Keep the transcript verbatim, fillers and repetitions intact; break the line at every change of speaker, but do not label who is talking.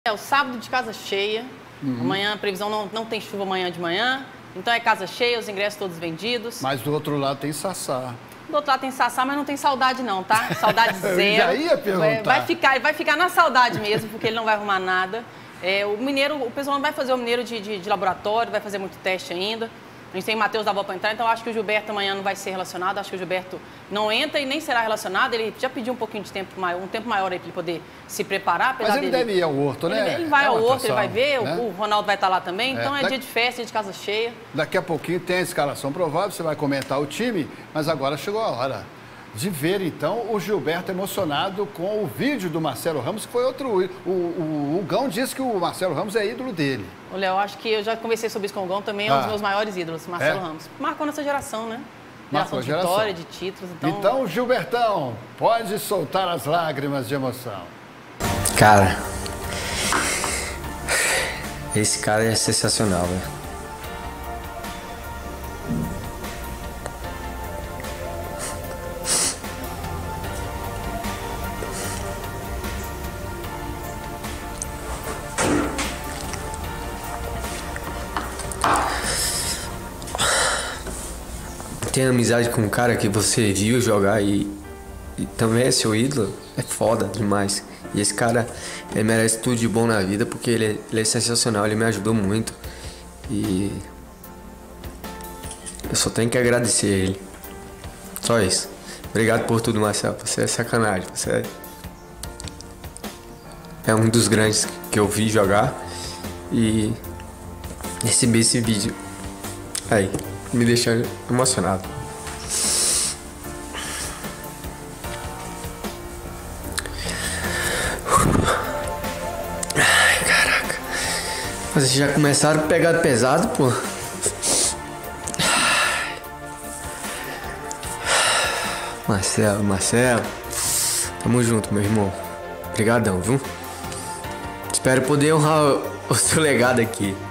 É o sábado de casa cheia. Uhum. Amanhã a previsão não, não tem chuva amanhã de manhã. Então é casa cheia, os ingressos todos vendidos.
Mas do outro lado tem Sassá.
Do outro lado tem Sassá, mas não tem saudade não, tá? Saudade zero.
Eu já ia perguntar.
Vai ficar, vai ficar na saudade mesmo, porque ele não vai arrumar nada. É, o Mineiro, o pessoal não vai fazer o Mineiro de, de, de laboratório, vai fazer muito teste ainda. A gente tem Matheus da Bola para entrar, então acho que o Gilberto amanhã não vai ser relacionado. Acho que o Gilberto não entra e nem será relacionado. Ele já pediu um pouquinho de tempo, um tempo maior aí para ele poder se preparar.
Mas ele
dele,
deve ir ao Horto, né?
Ele, ele vai
é
ao Horto,
atração,
ele vai ver,
né?
o, o Ronaldo vai estar lá também. Então é, é
daqui...
dia de festa, dia de casa cheia.
Daqui a pouquinho tem a escalação provável, você vai comentar o time, mas agora chegou a hora de ver, então, o Gilberto emocionado com o vídeo do Marcelo Ramos, que foi outro... O, o, o Gão disse que o Marcelo Ramos é ídolo dele.
Ô, Léo, acho que eu já conversei sobre isso com o Gão, também é um
ah.
dos meus maiores ídolos, Marcelo
é?
Ramos. Marcou nessa geração, né?
Marcou
geração de
geração.
vitória, de títulos, então...
Então, Gilbertão, pode soltar as lágrimas de emoção.
Cara, esse cara é sensacional, velho. Ter amizade com um cara que você viu jogar e, e também é seu ídolo, é foda demais. E esse cara, ele merece tudo de bom na vida, porque ele é, ele é sensacional, ele me ajudou muito. E eu só tenho que agradecer a ele. Só isso. Obrigado por tudo, Marcelo. Você é sacanagem. Você é, é um dos grandes que eu vi jogar. E receber esse vídeo aí me deixa emocionado. Ai, caraca. Vocês já começaram a pegar pesado, pô. Marcelo, Marcelo. Tamo junto, meu irmão. Obrigadão, viu? Espero poder honrar o seu legado aqui.